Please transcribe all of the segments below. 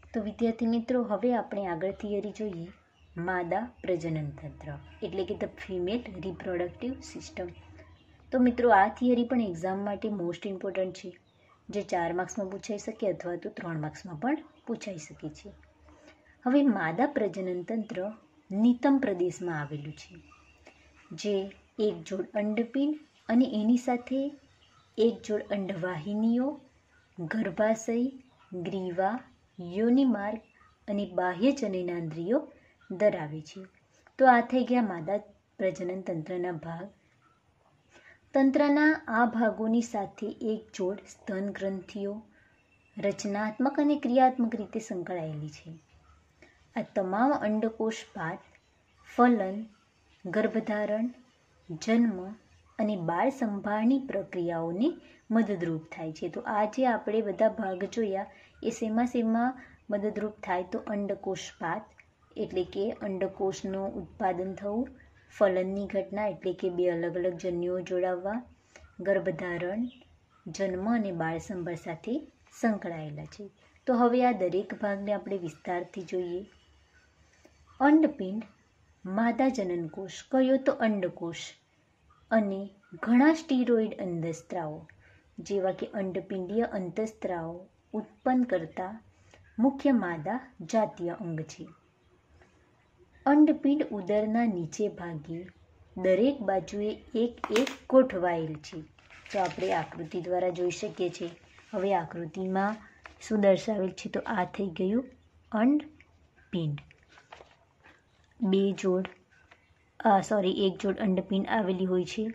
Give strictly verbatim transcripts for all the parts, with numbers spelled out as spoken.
તો વિદ્યાર્થી મિત્રો, હવે આપણે આગળ થિયરી જોઈએ માદા પ્રજનન તંત્ર એટલે કે ધ ફિમેલ રિપ્રોડક્ટિવ સિસ્ટમ. તો મિત્રો, આ થિયરી પણ એક્ઝામ માટે મોસ્ટ ઇમ્પોર્ટન્ટ છે, જે ચાર માર્ક્સમાં પૂછાઈ શકે અથવા તો ત્રણ માર્ક્સમાં પણ પૂછાઈ શકે છે. હવે માદા પ્રજનન તંત્ર નિતંબ પ્રદેશમાં આવેલું છે, જે એક જોડ અંડપિંડ અને એની સાથે એક જોડ અંડવાહિનીઓ, ગર્ભાશય, ગ્રીવા, યોનિમાર્ગ અને બાહ્ય જનનેન્દ્રિયો ધરાવે છે. તો આ થઈ ગયા માદા પ્રજનન તંત્રના ભાગ. તંત્રના આ ભાગોની સાથે એક જોડ સ્તન ગ્રંથિઓ રચનાત્મક અને ક્રિયાત્મક રીતે સંકળાયેલી છે. આ તમામ અંડકોષ પાત, ફલન, ગર્ભધારણ, જન્મ અને બાળ સંભાળની પ્રક્રિયાઓને મદદરૂપ થાય છે. તો આ જે આપણે બધા ભાગ જોયા એ શેમાં શેમાં મદદરૂપ થાય? તો અંડકોષપાત એટલે કે અંડકોષનું ઉત્પાદન થવું, ફલનની ઘટના એટલે કે બે અલગ અલગ જન્યુઓ જોડાવવા, ગર્ભધારણ, જન્મ અને બાળ સંભાળ સાથે સંકળાયેલા છે. તો હવે આ દરેક ભાગને આપણે વિસ્તારથી જોઈએ. અંડપિંડ માદા જનનકોષ કયો? તો અંડકોષ અને ઘણા સ્ટીરોઇડ અંતઃસ્ત્રાવો જેવા કે અંડપિંડીય અંતઃસ્ત્રાવો ઉત્પન્ન કરતા મુખ્ય માદા જાતીય અંગ છે. અંડપિંડ ઉદરના નીચે ભાગે દરેક બાજુએ એક એક ગોઠવાયેલ છે, જો આપણે આકૃતિ દ્વારા જોઈ શકીએ છીએ. હવે આકૃતિમાં શું દર્શાવેલ છે? તો આ થઈ ગયું અંડપિંડ. બે જોડ આ સોરી એક જોડ અંડપિંડ આવેલી હોય છે.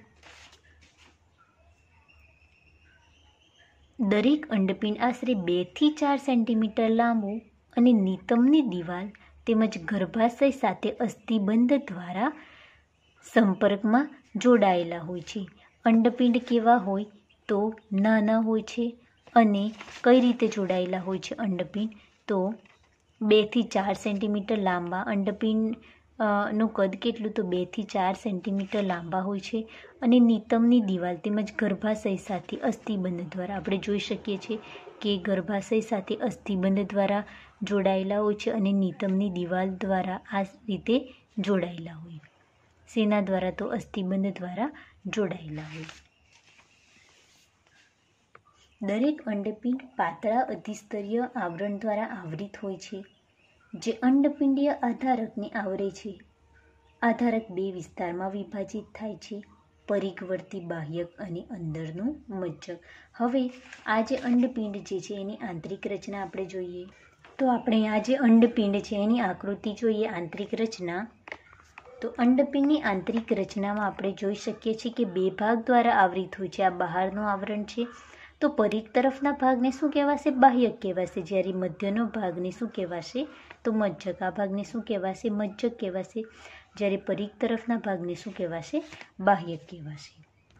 દરેક અંડપિંડ આશરે બે થી ચાર સેન્ટીમીટર લાંબુ અને નિતંબની દિવાલ તેમજ ગર્ભાશય સાથે અસ્થિબંધ દ્વારા સંપર્કમાં જોડાયેલા હોય છે. અંડપિંડ કેવા હોય? તો નાના હોય છે. અને કઈ રીતે જોડાયેલા હોય છે અંડપિંડ? તો બે થી ચાર સેન્ટીમીટર લાંબા. અંડપિંડ નું કદ કેટલું? તો બે થી ચાર સેન્ટીમીટર લાંબા હોય છે. અને નિતંબની દિવાલ તેમજ ગર્ભાશય સાથે અસ્થિબંધ દ્વારા આપણે જોઈ શકીએ છીએ કે ગર્ભાશય સાથે અસ્થિબંધ દ્વારા જોડાયેલા હોય છે અને નિતંબની દિવાલ દ્વારા આ રીતે જોડાયેલા હોય. શેના દ્વારા? તો અસ્થિબંધ દ્વારા જોડાયેલા હોય. દરેક અંડપિંડ પાતળા અધિસ્તરીય આવરણ દ્વારા આવરિત હોય છે, જે અંડપિંડીય આધારકને આવરે છે. આધારક બે વિસ્તારમાં વિભાજિત થાય છે, પરિઘવર્તી બાહ્યક અને અંદરનું મજ્જક. હવે આ જે અંડપિંડ જે છે એની આંતરિક રચના આપણે જોઈએ. તો આપણે આ જે અંડપિંડ છે એની આકૃતિ જોઈએ, આંતરિક રચના. તો અંડપિંડની આંતરિક રચનામાં આપણે જોઈ શકીએ છીએ કે બે ભાગ દ્વારા આવરિત હોય છે. આ બહારનું આવરણ છે. તો પરિઘ તરફના ભાગને શું કહેવાશે? બાહ્યક કહેવાશે. જ્યારે મધ્યનો ભાગને શું કહેવાશે? તો મજ્જક. આ ભાગને શું કહેવાશે? મજ્જક કહેવાશે. જ્યારે પરિઘ તરફના ભાગને શું કહેવાશે? બાહ્યક કહેવાશે.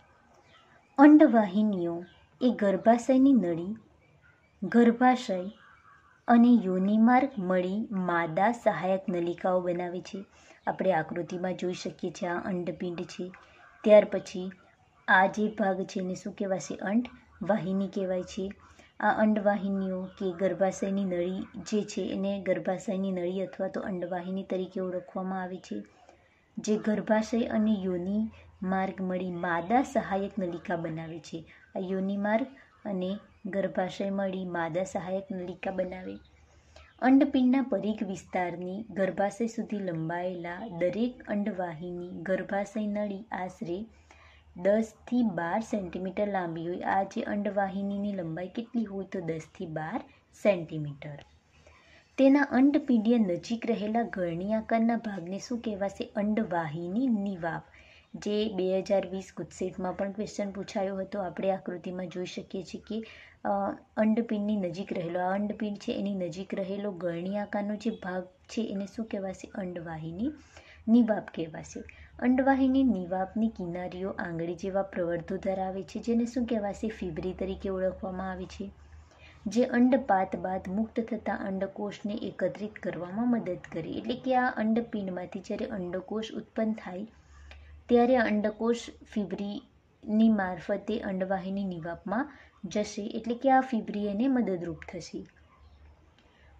અંડવાહિનીઓ એ ગર્ભાશયની નળી, ગર્ભાશય અને યોનિમાર્ગ મળી માદા સહાયક નલિકાઓ બનાવે છે. આપણે આકૃતિમાં જોઈ શકીએ છીએ આ અંડપિંડ છે. ત્યાર પછી આ જે ભાગ છે એને શું કહેવાશે? અંડવાહિની કહેવાય છે. આ અંડવાહિનીઓ કે ગર્ભાશયની નળી જે છે એને ગર્ભાશયની નળી અથવા તો અંડવાહિની તરીકે ઓળખવામાં આવે છે, જે ગર્ભાશય અને યોનિ માર્ગ મળી માદા સહાયક નલિકા બનાવે છે. આ યોનિ માર્ગ અને ગર્ભાશય મળી માદા સહાયક નલિકા બનાવે. અંડપિંડના પરિઘ વિસ્તારની ગર્ભાશય સુધી લંબાયેલા દરેક અંડવાહિની ગર્ભાશય નળી આશરે દસથી બાર સેન્ટીમીટર લાંબી હોય. આ જે અંડવાહિનીની લંબાઈ કેટલી હોય? તો દસથી બાર સેન્ટીમીટર. તેના અંડપિંડીય નજીક રહેલા ગળણી આકારના ભાગને શું કહેવાશે? અંડવાહિની નિવાપ. જે બે હજાર વીસ ગુજસેટમાં પણ ક્વેશ્ચન પૂછાયો હતો. આપણે આકૃતિમાં જોઈ શકીએ છીએ કે અંડપિંડની નજીક રહેલો આ અંડપિંડ છે એની નજીક રહેલો ગળણી આકારનો જે ભાગ છે એને શું કહેવાશે? અંડવાહિની નિવાપ કહેવાશે. અંડવાહિની નિવાપની કિનારીઓ આંગળી જેવા પ્રવર્ધો ધરાવે છે, જેને શું કહેવાશે? ફિબ્રી તરીકે ઓળખવામાં આવે છે, જે અંડપાત બાદ મુક્ત થતા અંડકોષને એકત્રિત કરવામાં મદદ કરે. એટલે કે આ અંડપિંડમાંથી જ્યારે અંડકોષ ઉત્પન્ન થાય ત્યારે અંડકોષ ફિબ્રીની મારફતે અંડવાહિની નિવાપમાં જશે. એટલે કે આ ફિબ્રી એને મદદરૂપ થશે.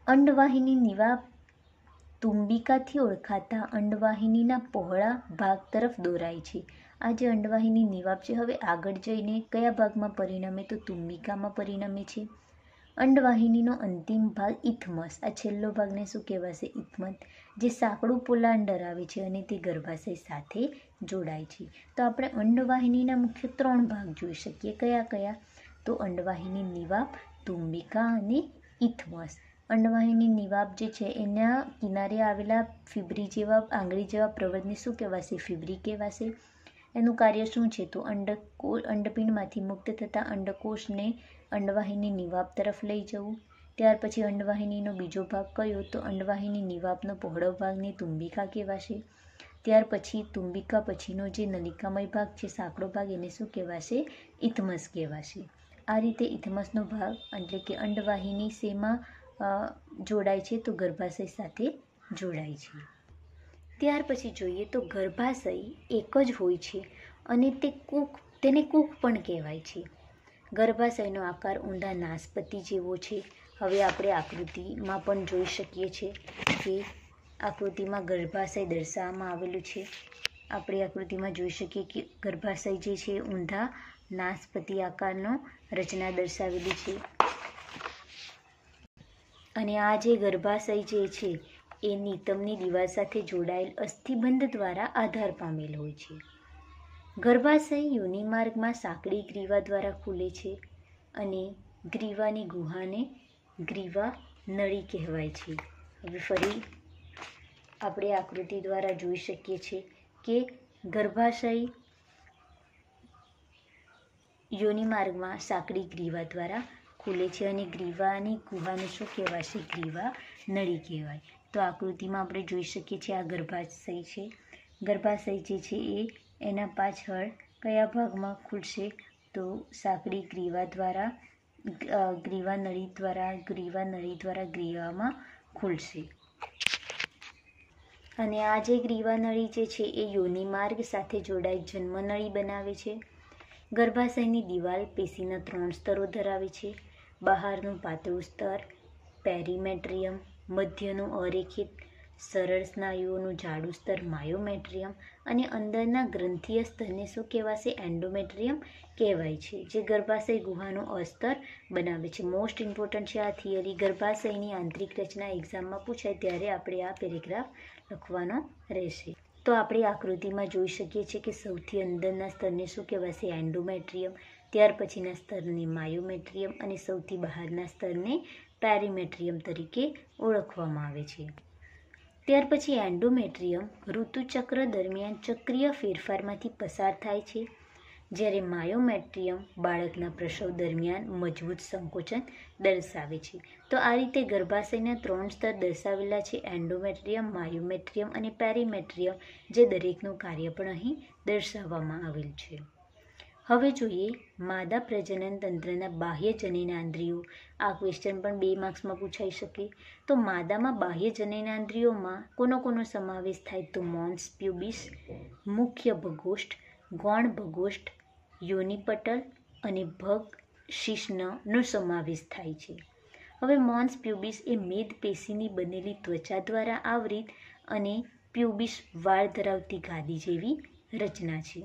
અંડવાહિની નિવાબ તુંબિકાથી ઓળખાતા અંડવાહિનીના પહોળા ભાગ તરફ દોરાય છે. આ જે અંડવાહિની નિવાબ છે હવે આગળ જઈને કયા ભાગમાં પરિણમે તો તુંબિકામાં પરિણમે છે. અંડવાહિનીનો અંતિમ ભાગ ઇથમસ, આ છેલ્લો ભાગને શું કહેવાશે? ઇથમસ, જે સાંકડું પોલાણ ધરાવે છે અને તે ગર્ભાશય સાથે જોડાય છે. તો આપણે અંડવાહિનીના મુખ્ય ત્રણ ભાગ જોઈ શકીએ. કયા કયા? તો અંડવાહિની નિવાબ, તુંબિકા અને ઇથમસ. અંડવાહિની નિવાબ જે છે એના કિનારે આવેલા ફિબ્રી જેવા આંગળી જેવા પ્રવૃત્તિને શું કહેવાશે? ફિબ્રી કહેવાશે. એનું કાર્ય શું છે? તો અંડકો અંડપિંડમાંથી મુક્ત થતા અંડકોષને અંડવાહિની નિવાબ તરફ લઈ જવું. ત્યાર પછી અંડવાહિનીનો બીજો ભાગ કયો? તો અંડવાહિની નિવાબનો પહોળો ભાગને તુંબિકા કહેવાશે. ત્યાર પછી તુંબિકા પછીનો જે નલિકામય ભાગ છે, સાંકડો ભાગ, એને શું કહેવાશે? ઇથમસ કહેવાશે. આ રીતે ઇથમસનો ભાગ એટલે કે અંડવાહિની શેમાં જોડાય છે? તો ગર્ભાશય સાથે જોડાય છે. ત્યાર પછી જોઈએ તો ગર્ભાશય એક જ હોય છે અને તે કુખ તેને કુખ પણ કહેવાય છે. ગર્ભાશયનો આકાર ઊંડા નાસપતિ જેવો છે. હવે આપણે આકૃતિમાં પણ જોઈ શકીએ છીએ કે આકૃતિમાં ગર્ભાશય દર્શાવવામાં આવેલું છે. આપણે આકૃતિમાં જોઈ શકીએ કે ગર્ભાશય જે છે ઊંધા નાસપતિ આકારનો રચના દર્શાવેલી છે અને આ જે ગર્ભાશય જે છે એ નિતંબની દિવાલ સાથે જોડાયેલ અસ્થિબંધ દ્વારા આધાર પામેલ હોય છે. ગર્ભાશય યોનિમાર્ગમાં સાંકડી ગ્રીવા દ્વારા ખુલે છે અને ગ્રીવાની ગુહાને ગ્રીવા નળી કહેવાય છે. હવે ફરી આપણે આકૃતિ દ્વારા જોઈ શકીએ છીએ કે ગર્ભાશય યોનિમાર્ગમાં સાંકડી ગ્રીવા દ્વારા ખુલે છે અને ગ્રીવાની ગુહાને શું કહેવાશે? ગ્રીવા નળી કહેવાય. તો આકૃતિમાં આપણે જોઈ શકીએ છીએ આ ગર્ભાશય છે. ગર્ભાશય જે છે એ એના પાછળ કયા ભાગમાં ખુલશે? તો સાંકડી ગ્રીવા દ્વારા ગ્રીવા નળી દ્વારા ગ્રીવા નળી દ્વારા ગ્રીવામાં ખુલશે. અને આ જે ગ્રીવા નળી જે છે એ યોનિમાર્ગ સાથે જોડાઈ જન્મનળી બનાવે છે. ગર્ભાશયની દિવાલ પેશીના ત્રણ સ્તરો ધરાવે છે. બહારનું પાતળું સ્તર પેરીમેટ્રિયમ, મધ્યનું અરેખિત સરળ સ્નાયુઓનું જાડું સ્તર માયોમેટ્રિયમ અને અંદરના ગ્રંથીય સ્તરને શું કહેવાશે? એન્ડોમેટ્રિયમ કહેવાય છે, જે ગર્ભાશય ગુહાનું અસ્તર બનાવે છે. મોસ્ટ ઇમ્પોર્ટન્ટ છે આ થિયરી. ગર્ભાશયની આંતરિક રચના એક્ઝામમાં પૂછાય ત્યારે આપણે આ પેરેગ્રાફ લખવાનો રહેશે. તો આપણે આકૃતિમાં જોઈ શકીએ છીએ કે સૌથી અંદરના સ્તરને શું કહેવાશે? એન્ડોમેટ્રિયમ. ત્યાર પછીના સ્તરને માયોમેટ્રિયમ અને સૌથી બહારના સ્તરને પેરીમેટ્રિયમ તરીકે ઓળખવામાં આવે છે. ત્યાર પછી એન્ડોમેટ્રિયમ ઋતુચક્ર દરમિયાન ચક્રીય ફેરફારમાંથી પસાર થાય છે, જ્યારે માયોમેટ્રિયમ બાળકના પ્રસવ દરમિયાન મજબૂત સંકોચન દર્શાવે છે. તો આ રીતે ગર્ભાશયના ત્રણ સ્તર દર્શાવેલા છે: એન્ડોમેટ્રિયમ, માયોમેટ્રિયમ અને પેરીમેટ્રિયમ, જે દરેકનું કાર્ય પણ અહીં દર્શાવવામાં આવેલ છે. હવે જોઈએ માદા પ્રજનન તંત્રના બાહ્ય જનનેન્દ્રિયો. આ ક્વેશ્ચન પણ બે માર્ક્સમાં પૂછાઈ શકે. તો માદામાં બાહ્ય જનનેન્દ્રિયોમાં કોનો કોનો સમાવેશ થાય? તો મોન્સ પ્યુબિસ, મુખ્ય ભગોષ્ઠ, ગૌણ ભગોષ્ઠ, યોનિપટલ અને ભગ શિશ્નનો સમાવેશ થાય છે. હવે મોન્સ પ્યુબિસ એ મેદ પેશીની બનેલી ત્વચા દ્વારા આવરિત અને પ્યુબિસ વાળ ધરાવતી ગાદી જેવી રચના છે.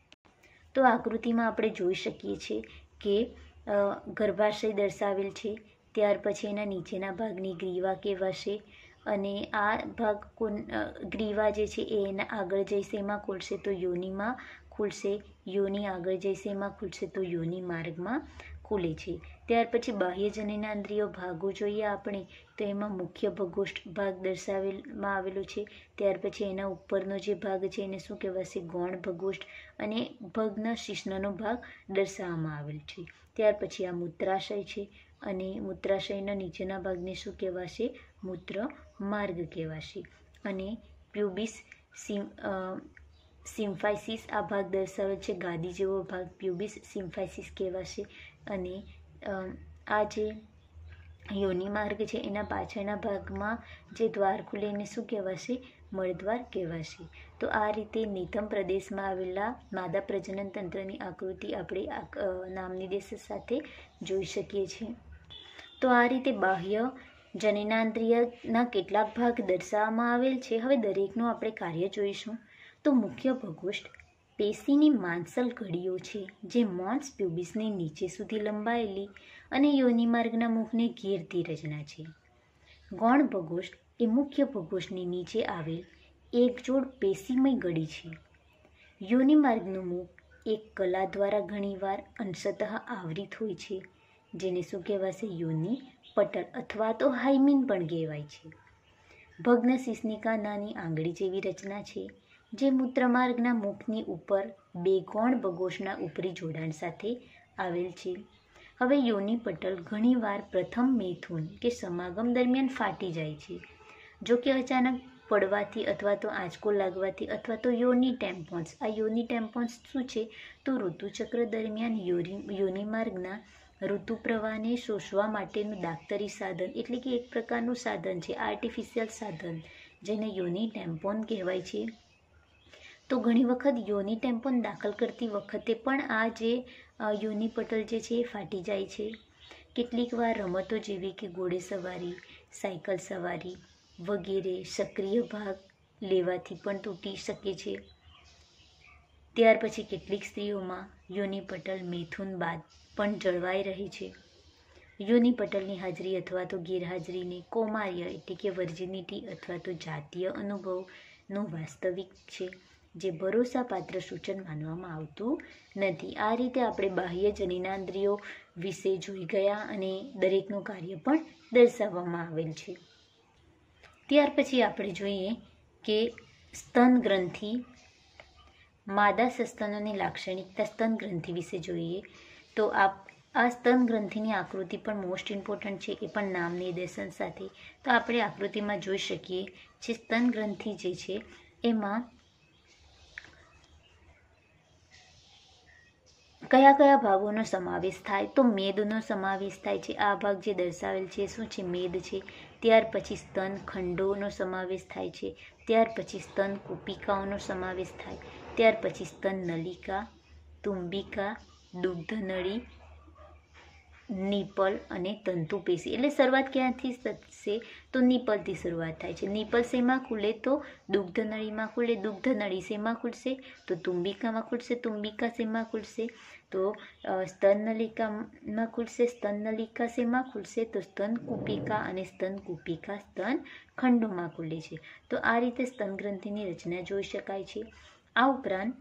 તો આકૃતિમાં આપણે જોઈ શકીએ છીએ કે ગર્ભાશય દર્શાવેલ છે. ત્યાર પછી એના નીચેના ભાગની ગ્રીવા કહેવાશે અને આ ભાગ કોન ગ્રીવા જે છે એ એના આગળ જઈશે એમાં ખુલશે તો યોનિમાં ખુલશે, યોની આગળ જઈશે એમાં ખુલશે તો યોની માર્ગમાં ખુલે છે. ત્યાર પછી બાહ્ય જનનેન્દ્રિયો ભાગો જોઈએ આપણે તો એમાં મુખ્ય ભગોષ્ઠ ભાગ દર્શાવેલમાં આવેલો છે. ત્યાર પછી એના ઉપરનો જે ભાગ છે એને શું કહેવાશે? ગૌણ ભગોષ્ઠ અને ભગ્ન શિશ્નનો ભાગ દર્શાવવામાં આવેલ છે. ત્યાર પછી આ મૂત્રાશય છે અને મૂત્રાશયના નીચેના ભાગને શું કહેવાશે? મૂત્ર માર્ગ કહેવાશે. અને પ્યુબિસ સિમ સિમ્ફાઇસિસ આ ભાગ દર્શાવે છે, ગાદી જેવો ભાગ પ્યુબિસ સિમ્ફાઇસિસ કહેવાશે. અને આ જે યોનિ માર્ગ છે એના પાછળના ભાગમાં જે દ્વાર ખુલે એને શું કહેવાશે? મળદ્વાર કહેવાશે. તો આ રીતે નિતંબ પ્રદેશમાં આવેલા માદા પ્રજનન તંત્રની આકૃતિ આપણે નામનિર્દેશ સાથે જોઈ શકીએ છીએ. તો આ રીતે બાહ્ય જનનેન્દ્રિયના કેટલાક ભાગ દર્શાવવામાં આવેલ છે. હવે દરેકનું આપણે કાર્ય જોઈશું. તો મુખ્ય પ્રકોષ્ઠ પેશીની માંસલ કડીઓ છે, જે મોન્સ પ્યુબિસની નીચે સુધી લંબાયેલી અને યોનિમાર્ગના મુખને ઘેરતી રચના છે. ગૌણ પ્રકોષ્ઠ એ મુખ્ય પ્રકોષ્ઠની નીચે આવેલ એક જોડ પેશીમય ગડી છે. યોનિમાર્ગનું મુખ એક કલા દ્વારા ઘણીવાર અંશતઃ આવરિત હોય છે, જેને શું કહેવાશે? યોનિ પટલ અથવા તો હાઇમિન પણ કહેવાય છે. ભગ્ન શિશ્નિકા નાની આંગળી જેવી રચના છે, જે મૂત્રમાર્ગના મુખની ઉપર બે ગૌણ પ્રકોષ્ઠના ઉપરી જોડાણ સાથે આવેલ છે. હવે યોનિ પટલ ઘણીવાર પ્રથમ મૈથુન કે સમાગમ દરમિયાન ફાટી જાય છે. જો કે અચાનક પડવાથી અથવા તો આંચકો લાગવાથી અથવા તો યોનિ ટેમ્પોન્સ, આ યોનિ ટેમ્પોન્સ શું છે? તો ઋતુચક્ર દરમિયાન યોરી યોનિમાર્ગના ઋતુ પ્રવાહને શોષવા માટેનું દાક્તરી સાધન, એટલે કે એક પ્રકારનું સાધન છે, આર્ટિફિશિયલ સાધન, જેને યોનિ ટેમ્પોન કહેવાય છે. તો ઘણી વખત યોનિ ટેમ્પોન દાખલ કરતી વખતે પણ આ જે યોનિ પટલ જે છે એ ફાટી જાય છે. કેટલીક વાર રમતો જેવી કે ઘોડેસવારી, સાયકલ સવારી વગેરે સક્રિય ભાગ લેવાથી પણ તૂટી શકે છે. ત્યાર પછી કેટલીક સ્ત્રીઓમાં યોનિ પટલ મૈથુન બાદ પણ જળવાઈ રહે છે. યોનિ પટલની હાજરી અથવા તો ગેરહાજરીને કૌમાર્ય એટલે કે વર્જિનિટી અથવા તો જાતીય અનુભવનું વાસ્તવિક છે, જે ભરોસાપાત્ર સૂચન માનવામાં આવતું નથી. આ રીતે આપણે બાહ્ય જનનેન્દ્રિયો વિશે જોઈ ગયા અને દરેકનું કાર્ય પણ દર્શાવવામાં આવેલ છે. ત્યાર પછી આપણે જોઈએ કે સ્તન ગ્રંથિ, માદા સસ્તનોની લાક્ષણિકતા સ્તન ગ્રંથિ વિશે જોઈએ. તો આ આ સ્તન ગ્રંથિની આકૃતિ પણ મોસ્ટ ઇમ્પોર્ટન્ટ છે, એ પણ નામ નિર્દેશન સાથે. તો આપણે આકૃતિમાં જોઈ શકીએ જે સ્તન ગ્રંથિ જે છે એમાં કયા કયા ભાગોનો સમાવેશ થાય? તો મેદનો સમાવેશ થાય છે. આ ભાગ જે દર્શાવેલ છે શું છે? મેદ છે. ત્યાર પછી સ્તન ખંડોનો સમાવેશ થાય છે. ત્યાર પછી સ્તન કુપિકાઓનો સમાવેશ થાય. ત્યાર પછી સ્તન નલિકા, તુંબિકા, દુગ્ધનળી, નિપલ અને તંતુપેશી. એટલે શરૂઆત ક્યાંથી થશે? તો નિપલથી શરૂઆત થાય છે. નિપલ શેમાં ખુલે? તો દુગ્ધનળીમાં ખુલે. દુગ્ધનળી શેમાં ખુલશે? તો તુંબિકામાં ખુલશે. તુંબિકા શેમાં ખુલશે? તો સ્તન નલિકામાં ખુલશે. સ્તન નલિકા શેમાં ખુલશે? તો સ્તન કુપિકા અને સ્તન કુપિકા સ્તન ખંડોમાં ખુલે છે. તો આ રીતે સ્તન ગ્રંથિની રચના જોઈ શકાય છે. આ ઉપરાંત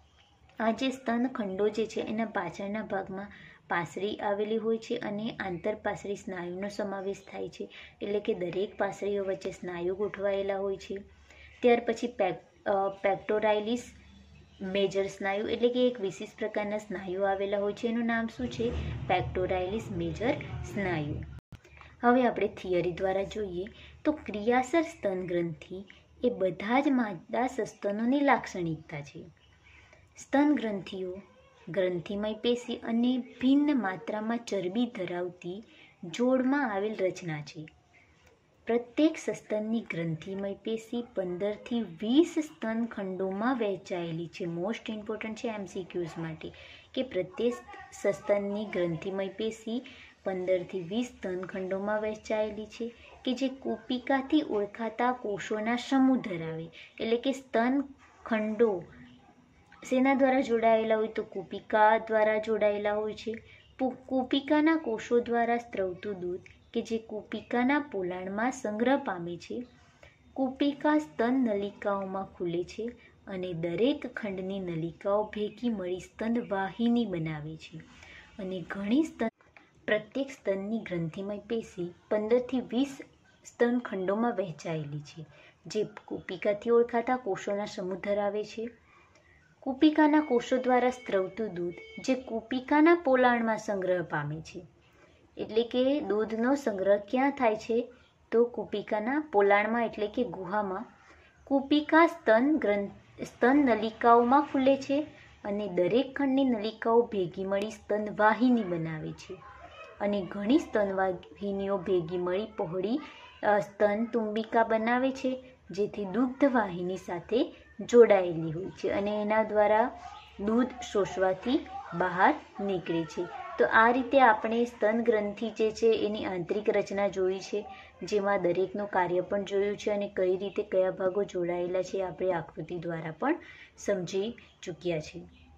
આ જે સ્તન ખંડો જે છે એના પાછળના ભાગમાં પાસળી આવેલી હોય છે અને આંતરપાસળી સ્નાયુનો સમાવેશ થાય છે. એટલે કે દરેક પાસળીઓ વચ્ચે સ્નાયુ ગોઠવાયેલા હોય છે. ત્યાર પછી પેક પેક્ટોરાઇલિસ મેજર સ્નાયુ, એટલે કે એક વિશિષ્ટ પ્રકારના સ્નાયુ આવેલા હોય છે. એનું નામ શું છે? પેક્ટોરાઇલિસ મેજર સ્નાયુ. હવે આપણે થિયરી દ્વારા જોઈએ તો ક્રિયાસર સ્તન ગ્રંથિ એ બધા જ માદા સસ્તનોની લાક્ષણિકતા છે. સ્તન ગ્રંથિઓ ગ્રંથિમય પેશી અને ભિન્ન માત્રામાં ચરબી ધરાવતી જોડમાં આવેલ રચના છે. પ્રત્યેક સસ્તનની ગ્રંથિમય પેશી પંદરથી વીસ સ્તન ખંડોમાં વહેંચાયેલી છે. મોસ્ટ ઇમ્પોર્ટન્ટ છે એમસીક્યુઝ માટે કે પ્રત્યેક સસ્તનની ગ્રંથિમય પેશી પંદરથી વીસ સ્તન ખંડોમાં વહેંચાયેલી છે, કે જે કુપિકાથી ઓળખાતા કોષોના સમૂહ ધરાવે. એટલે કે સ્તન ખંડો શેના દ્વારા જોડાયેલા હોય? તો કુપિકા દ્વારા જોડાયેલા હોય છે. કુપિકાના કોષો દ્વારા સ્ત્રવતું દૂધ કે જે કુપિકાના પોલાણમાં સંગ્રહ પામે છે. કુપિકા સ્તન નલિકાઓમાં ખુલે છે અને દરેક ખંડની નલિકાઓ ભેગી મળી સ્તન વાહિની બનાવે છે. અને ઘણી સ્તન પ્રત્યેક સ્તનની ગ્રંથિમય પેશી પંદરથી વીસ સ્તન ખંડોમાં વહેંચાયેલી છે, જે કુપિકાથી ઓળખાતા કોષોના સમૂહ ધરાવે છે. કુપિકાના કોષો દ્વારા સ્ત્રવતું દૂધ જે કુપિકાના પોલાણમાં સંગ્રહ પામે છે. એટલે કે દૂધનો સંગ્રહ ક્યાં થાય છે? તો કુપિકાના પોલાણમાં, એટલે કે ગુહામાં. કુપિકા સ્તન ગ્રંથ સ્તન નલિકાઓમાં ખુલે છે અને દરેક ખંડની નલિકાઓ ભેગી મળી સ્તન વાહિની બનાવે છે. અને ઘણી સ્તન વાહિનીઓ ભેગી મળી પહોળી સ્તન તુંબિકા બનાવે છે, જેથી દુગ્ધ વાહિની સાથે જોડાયેલી હોય છે અને એના દ્વારા દૂધ શોષવાથી બહાર નીકળે છે. તો આ રીતે આપણે સ્તન ગ્રંથિ જે છે એની આંતરિક રચના જોઈ છે, જેમાં દરેકનું કાર્ય પણ જોયું છે અને કઈ રીતે કયા ભાગો જોડાયેલા છે આપણે આકૃતિ દ્વારા પણ સમજી ચૂક્યા છીએ.